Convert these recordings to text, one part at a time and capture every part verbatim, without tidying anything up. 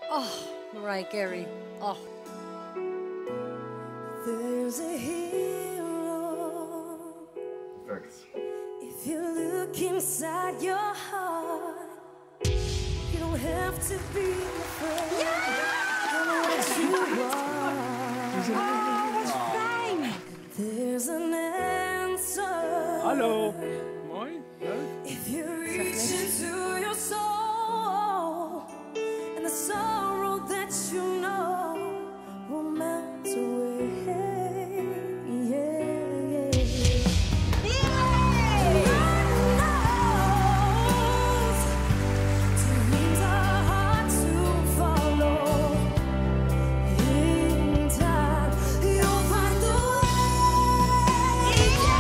Oh, Mariah Carey. Oh. There's a hero. Perfect. If you look inside your heart, you don't have to be afraid. Ja! of what you are. Oh, wat fijn. There's an answer. Hallo. Mooi. Leuk. If you reach into your soul, and the sorrow that you know will melt away. Yeah, yeah. Yay! God knows dreams are hard to follow. In time, you'll find the way.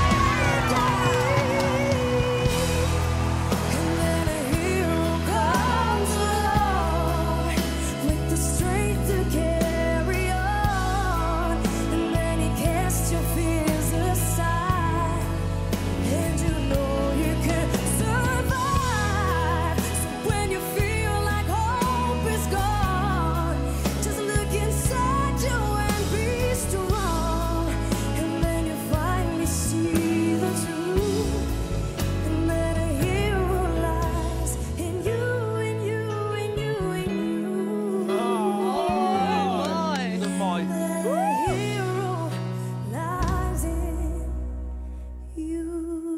And then a hero comes along with the strength to carry on. And then he casts your fears aside, and you know you can survive. So when you feel like hope is gone, just look inside you and be strong. And then you finally see the truth. And then a hero lies in you, in you, in you, in you. Mooi. Dat is mooi. The hero lies in you.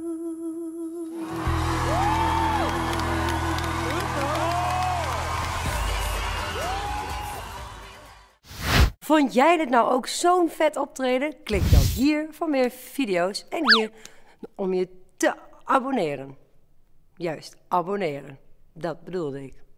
Vond jij dit nou ook zo'n vet optreden? Klik dan hier voor meer video's en hier om je te abonneren. Juist, abonneren. Dat bedoelde ik.